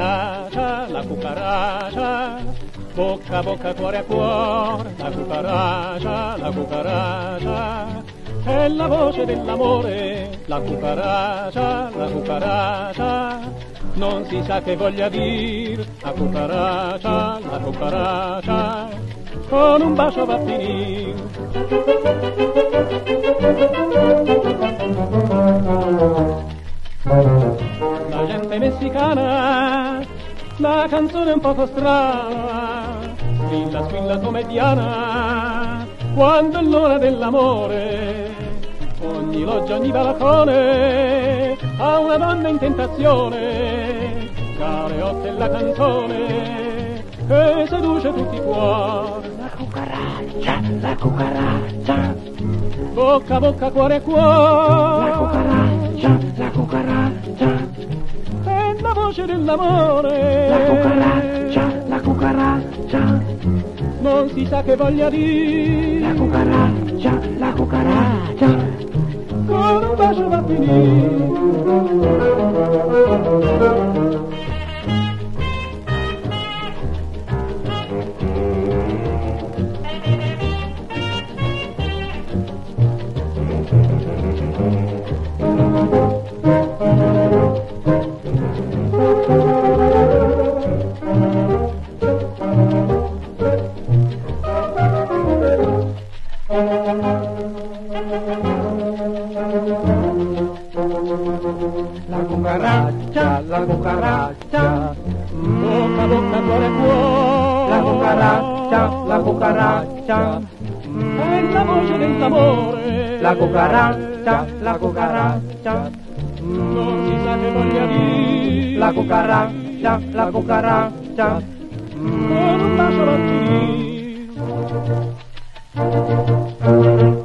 cucaracia, bocca a bocca, cuore a cuore, la cucaracia, è la voce dell'amore, la cucaracia, non si sa che voglia dir, la cucaracia, con un bacio va a finire. La gente messicana, la canzone è un poco strana, squilla, squilla comediana, quando è l'ora dell'amore, ogni loggia, ogni balcone, ha una donna in tentazione, Galeotta è la canzone, che seduce tutti i cuori. La cucaracia, Bocca a bocca, cuore a cuore, la cucaracia, è la voce dell'amore, la cucaracia, non si sa che voglia dire, la cucaracia, con un bacio va a finire. La cucaracha, Bocca a bocca, cuore a cuore, la cucaracha, è la voce dell'amore, la cucaracha, non si sa che voglia dire, la cucaracha, con un bacio va a finire.